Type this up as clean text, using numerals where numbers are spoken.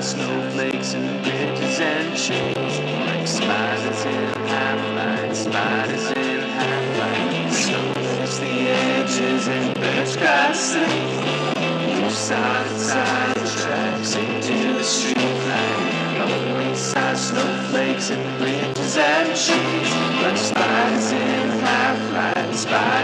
snowflakes and bridges and shades, like spiders in half-light, spiders in half-light. Snow lifts the edges and birds cry sleep. You side tracks into the street light. On the side, snowflakes and bridges and shades, like spiders in half-light, spiders.